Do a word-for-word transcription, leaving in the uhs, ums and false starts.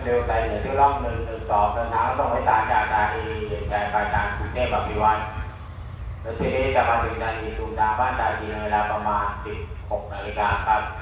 เร็วใจเหนือที่ร่องหนึ่งหนึ่งสองเดินทางต้องไปสารจากดานีเย็นใจปลายทางกรุงเทพอภิวัตรแล้วทีนี้จะมาถึงดานีตูมดาบ้านดานีในเวลาประมาณสิบหกนาฬิกาครับ